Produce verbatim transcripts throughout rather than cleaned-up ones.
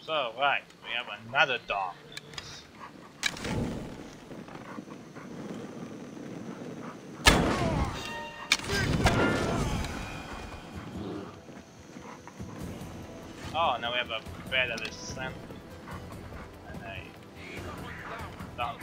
So, right, we have another dog. Oh, now we have a better descent. And a dog.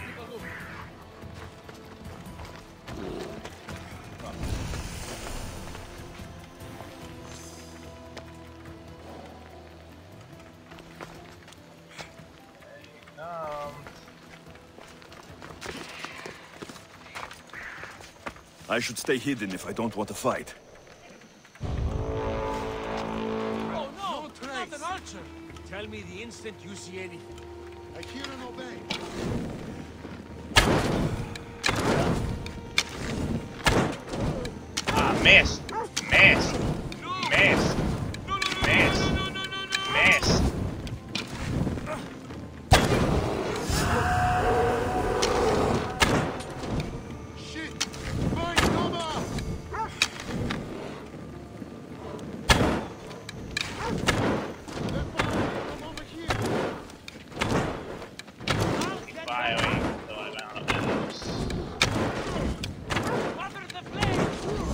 I should stay hidden if I don't want to fight. Oh no! No Not trace. an archer! Tell me the instant you see anything. I hear and obey. Ah, miss! Miss! Miss! Miss! Miss! Shit! Find cover! They're firing from over here. Firing, so I don't know. Water the flame!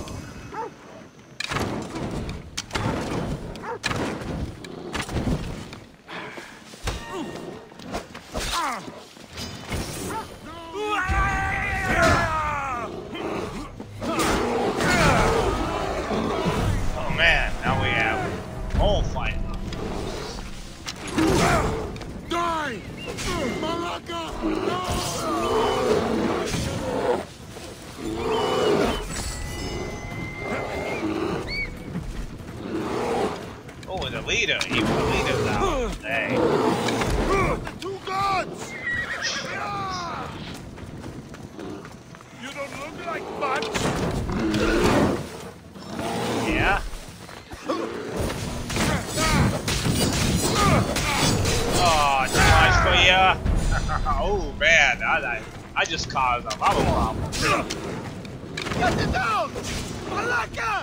Oh man, now we have whole fight. Die! Malaka! No! Oh, the leader, even the leader's out. Hey. The two gods! You don't look like much! Yeah? Oh, too much for you. Oh man, I, I, I just caused a lot of problems. Get it down! Malaka!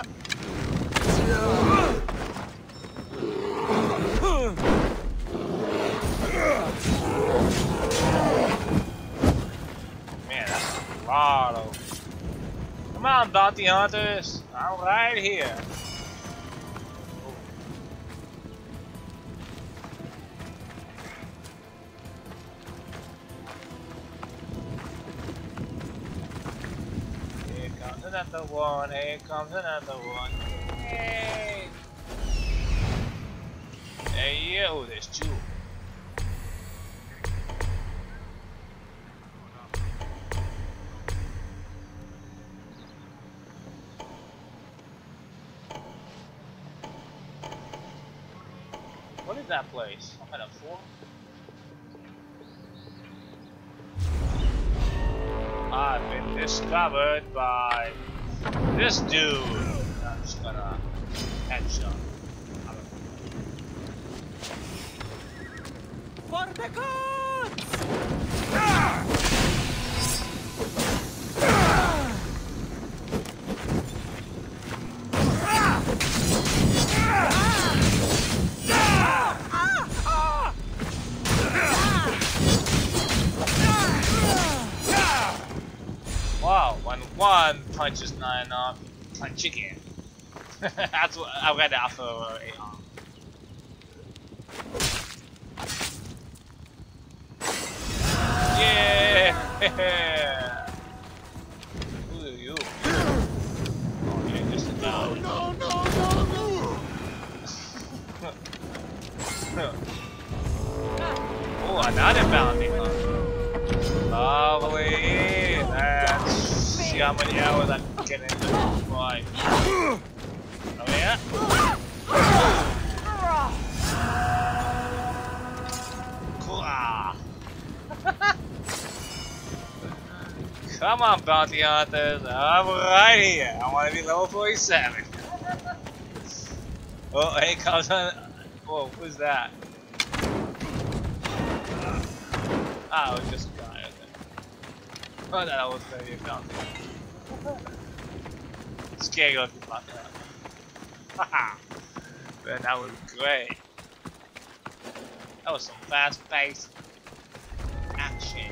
Man, that's a lot of. Come on, bounty hunters. I'm right here. Here comes another one. Here comes another one. Hey. Hey, yeah. Oh, there's two. What is that place? I'm at a four. I've been discovered by this dude. I'm just gonna headshot. For the gods! Wow, when one punches not enough, punch again. That's what I read after uh, a um, yeah. Who are you? Oh, you're just a dog. No, no, no, no! Oh, another bounty hunter. Lovely. Let's see how many hours I can get into this fight. Oh yeah? Cool. Ah. Come on, bounty hunters. I'm right here. I want to be level forty-seven. Oh, here comes on. Whoa, who's that? Oh, just a guy. Okay. Oh, that was maybe a bounty. Scary looking bounty hunter. Haha. Man, that was great. That was some fast-paced action.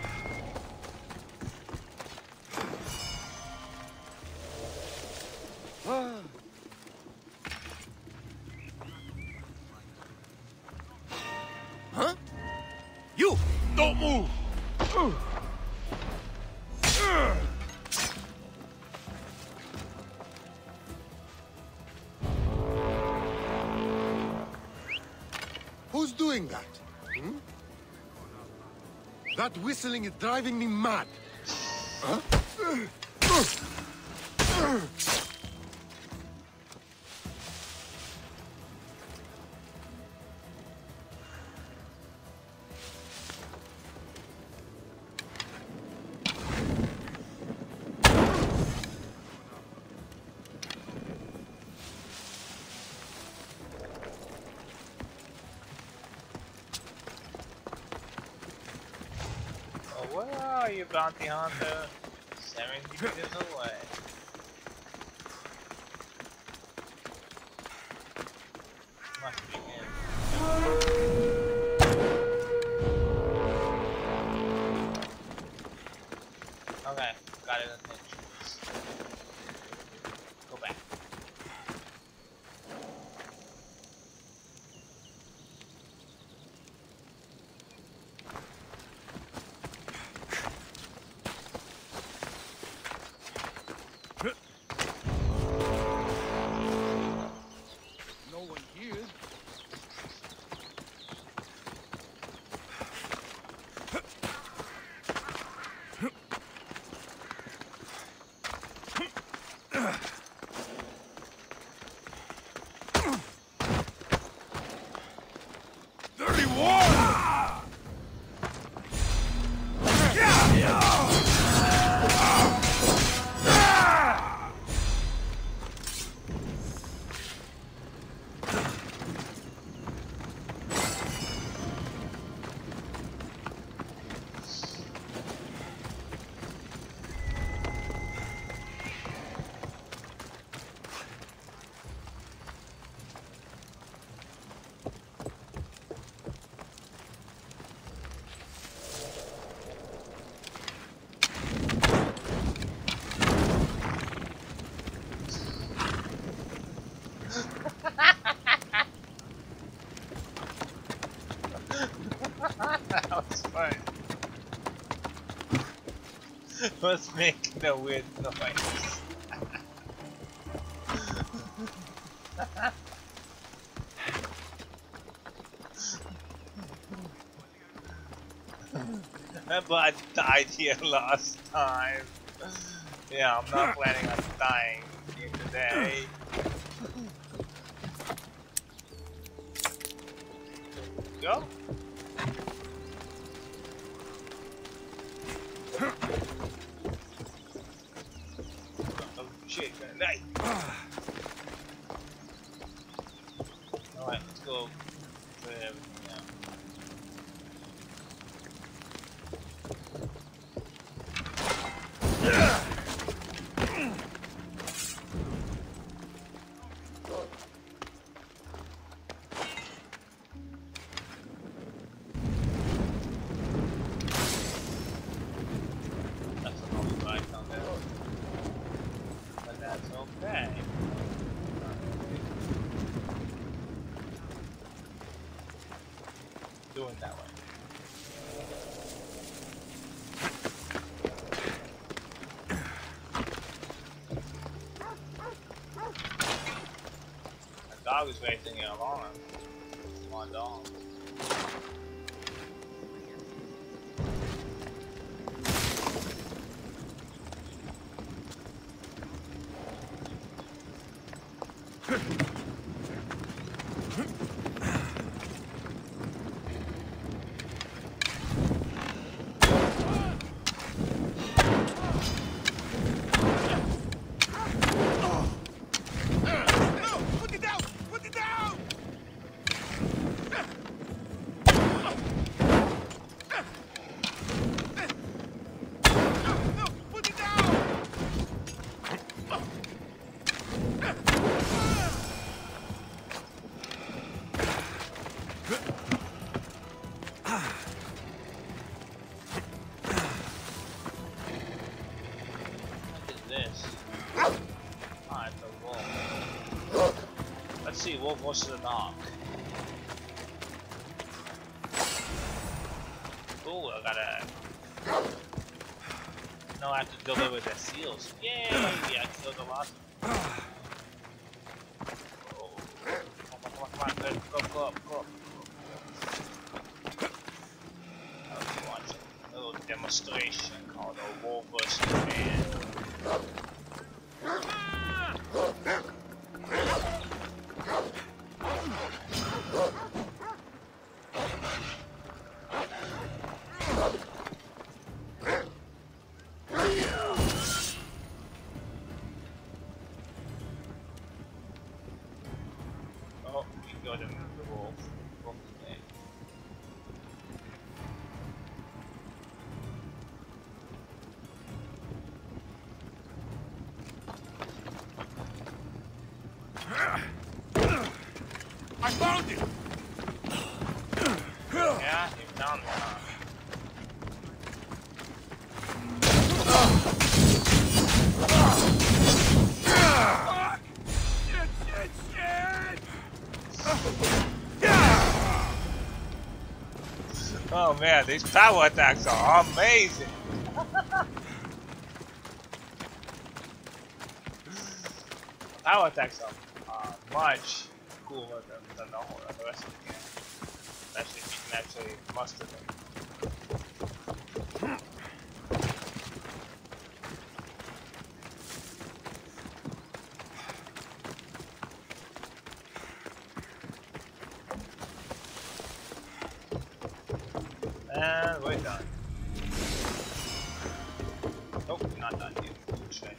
Huh? You! Don't move! Who's doing that? Hmm? That whistling is driving me mad. Huh? Where are you, bounty hunter? seventy meters away. Must be him. Okay, got it attention. Go back. That was fun. What's making the weird noise? But I died here last time. Yeah, I'm not planning on dying here today. Go. Oh shit, grenade. Alright, let's go put everything down. Okay. Do it that way. The dog is raising an alarm. My dog. wolf versus an ark. Ooh, I gotta. No, I have to deliver the seals. Yay! I killed the last one. Oh. Come on, come on, come on, go, go, go up, go up. I was watching a little demonstration called a wolf versus man. Oh, we got him, the wolf. Wolf man. I found it! Yeah, you found it, huh? Shit, shit, shit! Oh man, these power attacks are amazing! Power attacks are uh, much cooler than, than the, whole, the rest of the game. Especially if you can actually muster them. And we're done. Nope, we're not done yet. Shit.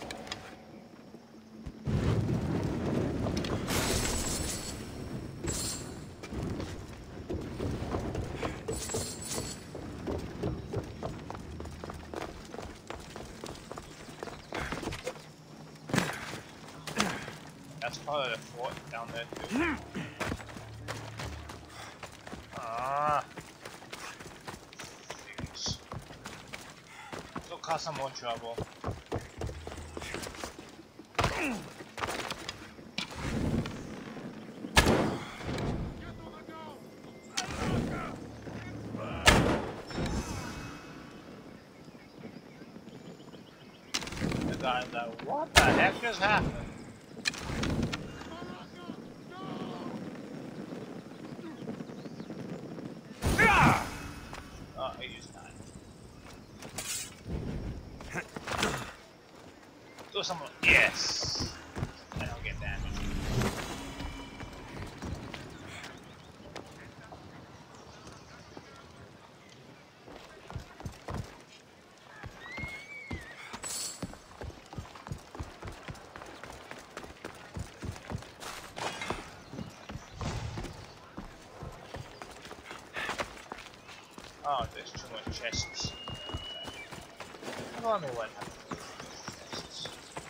That's part of the fort down there too. Ah. Things. It'll cause some more trouble. The guy's like, what the heck just happened? Oh, he just died. Do some. Yes! I don't get damaged. Oh, there's too much chests. I don't know what happened to these chests.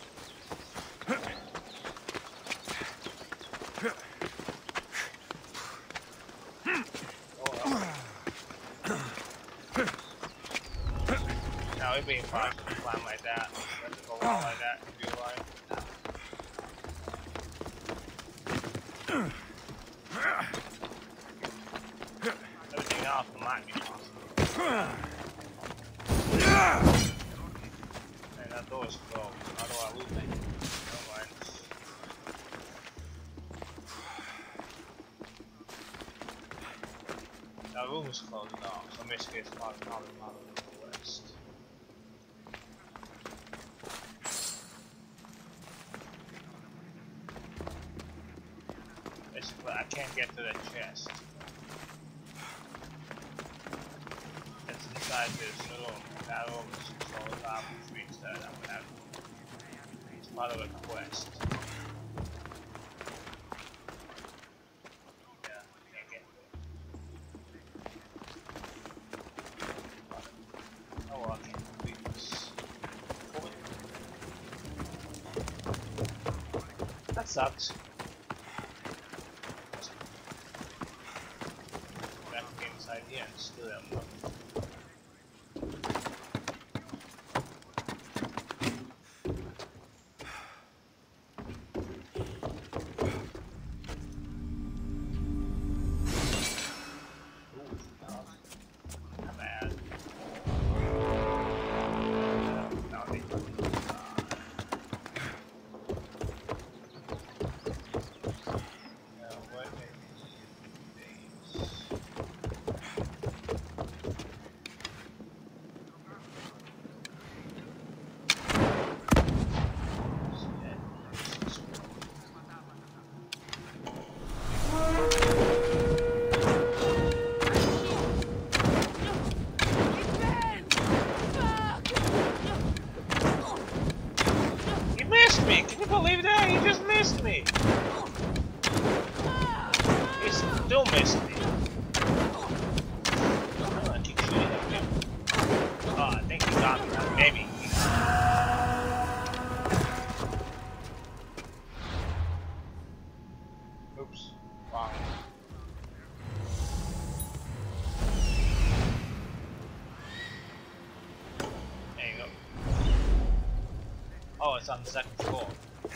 Now it'd be impossible to climb like that. You have to go along like that in real life. Everything else might be possible. Man, that door is closed. How do I loot it? Never mind. That room is closed now, so in this case, probably not in the west. Basically, I can't get to that chest. It's inside this room. That room is closed off, which means that I'm gonna have to. It's part of a quest. Yeah, can't get there. Oh well, I can't complete this. That sucks. Back inside here and still have nothing. Oh, it's on the second floor.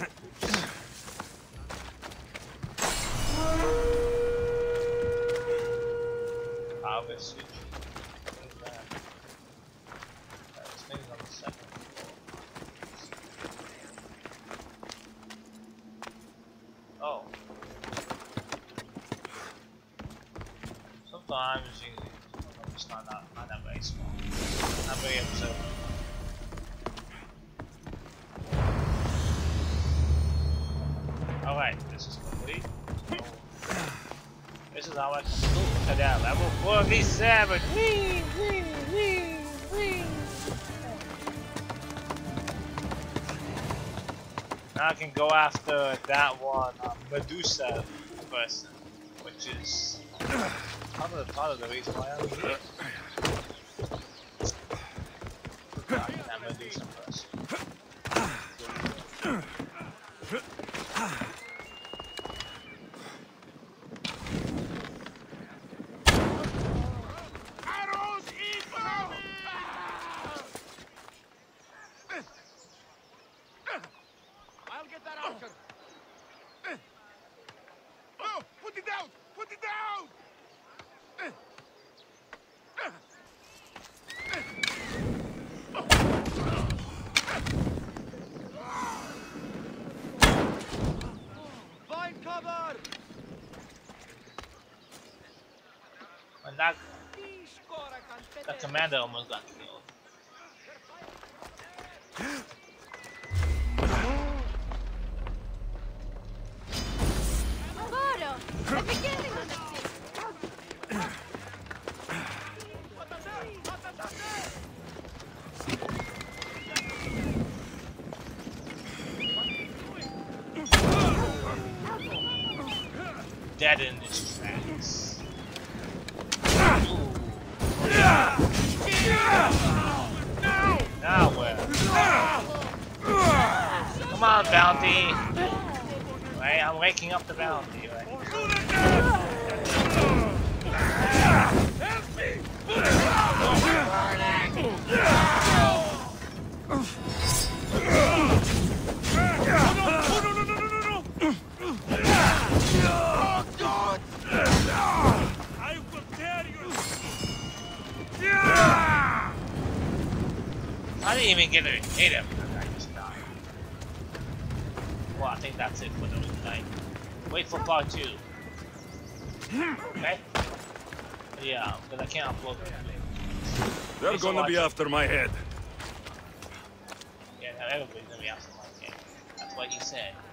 Power switch. What is that? Uh, this thing's on the second floor. Oh. Sometimes you it's not that not that very small. Not very observant. Alright, this is complete. This is how I complete. Look at that, level forty-seven! Whee! Whee! Whee! Whee! Now I can go after that one, uh, Medusa person, which is part of the, part of the reason why I'm here. That Medusa person. And that, that commander almost got killed. Alvaro, the beginning of the Dead in his tracks. Now where? Come on, Bounty! Right, I'm waking up the Bounty, right? I didn't even get to hit him. I just died. Well, I think that's it for the night. Wait for part two. Okay? Yeah, because I can't upload it. They're Thanks gonna for be watching. after my head. Yeah, everybody's gonna be after my game. That's what you said.